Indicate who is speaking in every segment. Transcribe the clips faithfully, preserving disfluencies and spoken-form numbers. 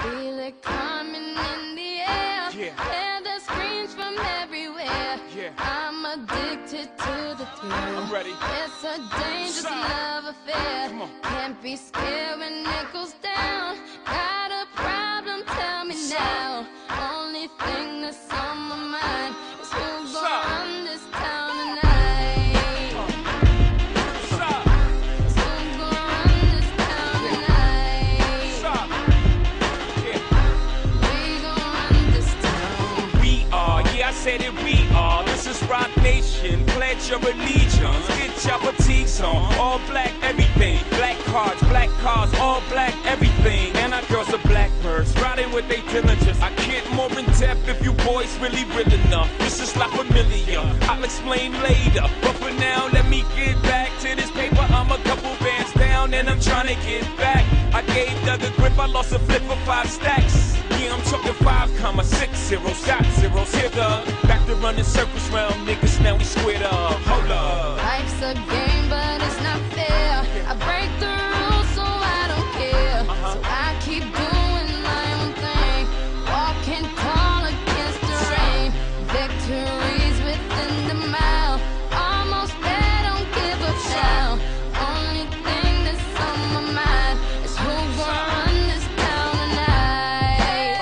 Speaker 1: Feel it coming in the air.
Speaker 2: Yeah.
Speaker 1: Hear the screams from everywhere.
Speaker 2: Yeah.
Speaker 1: I'm addicted to the thrill.
Speaker 2: I'm ready.
Speaker 1: It's a dangerous
Speaker 2: Stop.
Speaker 1: love affair.
Speaker 2: Come on.
Speaker 1: Can't be scared when it goes down. Got a problem? Tell me
Speaker 2: Stop.
Speaker 1: now. Only thing that's on my mind is who's gonna
Speaker 2: Stop.
Speaker 1: run this town tonight.
Speaker 2: Stop.
Speaker 1: Is who's gonna run this town tonight?
Speaker 2: Stop. Yeah.
Speaker 1: We gon' run this town.
Speaker 2: We are, yeah, I said it, we are. This is Rock Nation. Pledge your allegiance. Get your fatigues on. All black, everything. Black cards, black cars, all black, everything. And our girls are blackbirds, riding with they diligence. I get more in depth if you boys really real enough. This is La Familia. I'll explain later. But for now, let me get back to this paper. I'm a couple bands down and I'm trying to get back. I gave Doug a grip, I lost a flip for five stacks. Yeah, I'm talking five comma six zeros, got zeros. Here the back to running circles round niggas, now we squared up. Hold up.
Speaker 1: Life's a game, but it's not fair. I break the rules, so I don't care.
Speaker 2: Uh-huh.
Speaker 1: So I keep doing my own thing, walking tall against the rain. Victories within the mile, almost there, don't give up now. Only thing that's on my mind is who's gonna run this town tonight.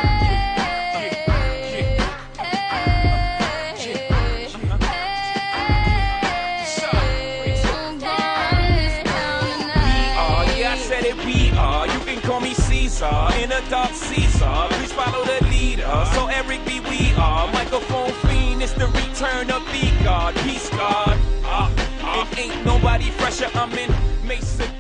Speaker 2: Said it, we are. You can call me Caesar, in a dark Caesar. Please follow the leader. So Eric B, we are. Microphone fiend, it's the return of the God. Peace God. Uh, uh, it ain't nobody fresher. I'm in Mason.